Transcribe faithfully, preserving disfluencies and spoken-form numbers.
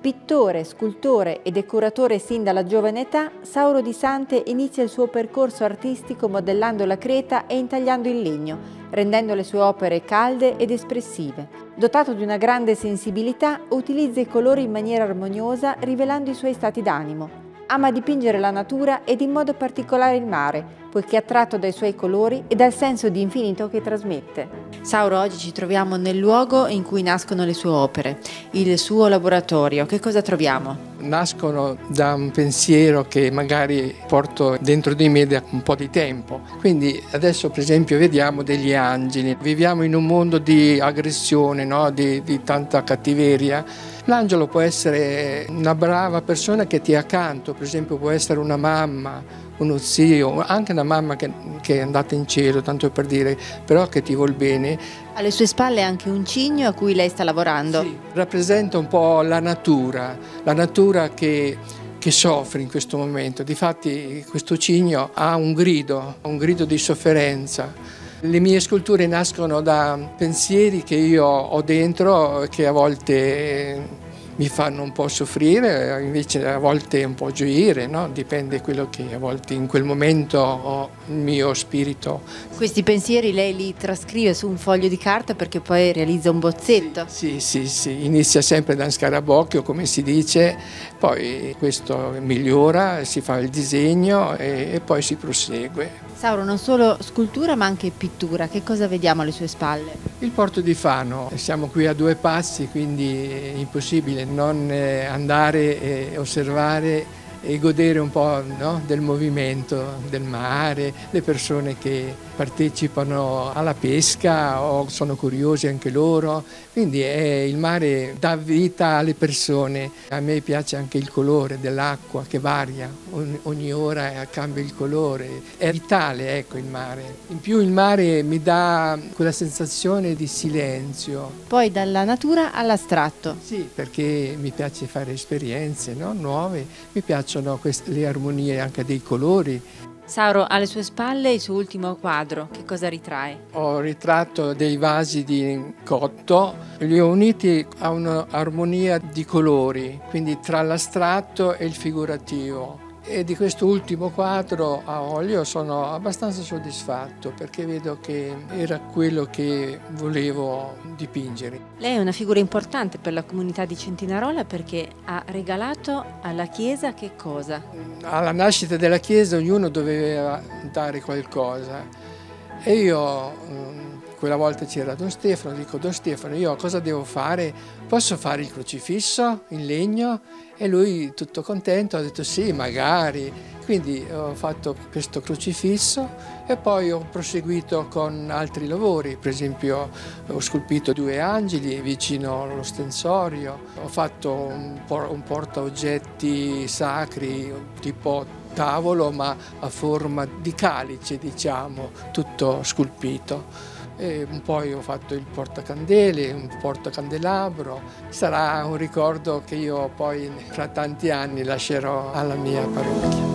Pittore, scultore e decoratore sin dalla giovane età, Sauro Di Sante inizia il suo percorso artistico modellando la creta e intagliando il legno, rendendo le sue opere calde ed espressive. Dotato di una grande sensibilità, utilizza i colori in maniera armoniosa, rivelando i suoi stati d'animo. Ama dipingere la natura ed in modo particolare il mare, poiché è attratto dai suoi colori e dal senso di infinito che trasmette. Sauro, oggi ci troviamo nel luogo in cui nascono le sue opere, il suo laboratorio. Che cosa troviamo? Nascono da un pensiero che magari porto dentro di me da un po' di tempo. Quindi adesso per esempio vediamo degli angeli. Viviamo in un mondo di aggressione, no? di, di tanta cattiveria. L'angelo può essere una brava persona che ti è accanto, per esempio può essere una mamma, uno zio, anche una mamma che, che è andata in cielo, tanto per dire, però che ti vuol bene. Alle sue spalle anche un cigno a cui lei sta lavorando. Sì, rappresenta un po' la natura, la natura che, che soffre in questo momento. Difatti questo cigno ha un grido, un grido di sofferenza. Le mie sculture nascono da pensieri che io ho dentro, che a volte mi fanno un po' soffrire, invece a volte un po' gioire, no? Dipende quello che a volte in quel momento ho il mio spirito. Questi pensieri lei li trascrive su un foglio di carta perché poi realizza un bozzetto? Sì, sì, sì, inizia sempre da un scarabocchio, come si dice, poi questo migliora, si fa il disegno e, e poi si prosegue. Sauro, non solo scultura ma anche pittura, che cosa vediamo alle sue spalle? Il porto di Fano, siamo qui a due passi, quindi è impossibile non andare e osservare e godere un po', no, del movimento del mare, le persone che partecipano alla pesca o sono curiosi anche loro, quindi è, il mare dà vita alle persone. A me piace anche il colore dell'acqua che varia, ogni, ogni ora cambia il colore, è vitale, ecco, il mare. In più il mare mi dà quella sensazione di silenzio. Poi dalla natura all'astratto. Sì, perché mi piace fare esperienze, no, nuove, mi piacciono queste, le armonie anche dei colori. Sauro, alle sue spalle il suo ultimo quadro, che cosa ritrae? Ho ritratto dei vasi di cotto, li ho uniti a un'armonia di colori, quindi tra l'astratto e il figurativo. E di questo ultimo quadro a olio sono abbastanza soddisfatto perché vedo che era quello che volevo dipingere. Lei è una figura importante per la comunità di Centinarola perché ha regalato alla Chiesa che cosa? Alla nascita della Chiesa ognuno doveva dare qualcosa e io quella volta c'era Don Stefano, dico Don Stefano, io cosa devo fare? Posso fare il crocifisso in legno? E lui tutto contento ha detto sì, magari. Quindi ho fatto questo crocifisso e poi ho proseguito con altri lavori, per esempio ho scolpito due angeli vicino allo stensorio, ho fatto un, por un portaoggetti sacri tipo tavolo ma a forma di calice, diciamo, tutto scolpito. E poi ho fatto il portacandele, un portacandelabro. Sarà un ricordo che io poi fra tanti anni lascerò alla mia parrocchia.